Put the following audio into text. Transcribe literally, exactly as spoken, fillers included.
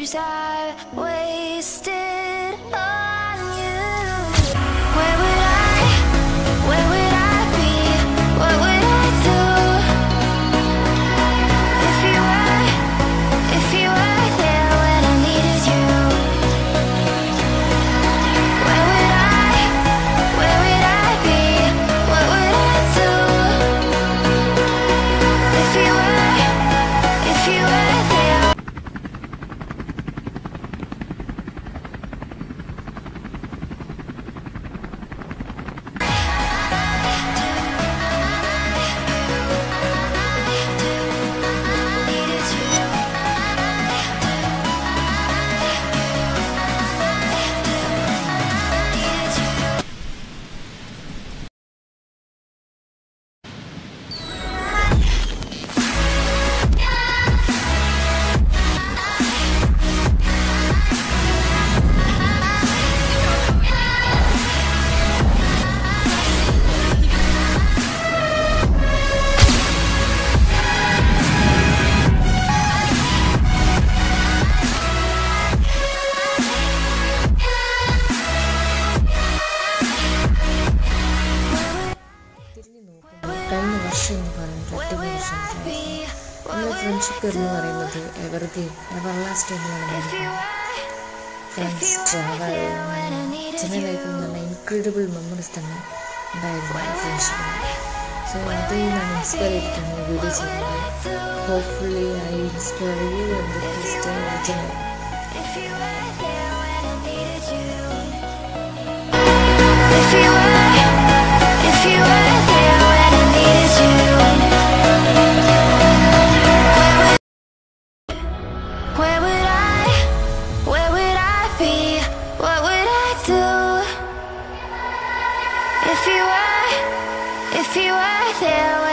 years I wasted on you. Where would I, where would I be? What would I do if you were, if you were there when I needed you? Where would I, where would I be? What would I do if you were, if you were there? കഴിഞ്ഞ വർഷം എന്ന് പറയുന്നത് അടിപൊളി വർഷമായിരുന്നു. നമ്മുടെ friendship എന്ന് പറയുന്നത് evergreen everlasting ആണ്. ഫ്രണ്ട്സ്, ട്രാവൽ, ചില ലൈഫിൽ നല്ല ഇൻക്രെഡിബിൾ മെമ്മറീസ് തന്നെ ഉണ്ടായിരുന്നു ഫ്രണ്ട്ഷിപ്പിന്. സോ അതിൽ നിന്നാണ് ഇൻസ്പയർ ചെയ്തിട്ടാണ് ഈ വീഡിയോ ചെയ്യുന്നത്. Hopefully I inspire you and stay with me. If you were, if you were there.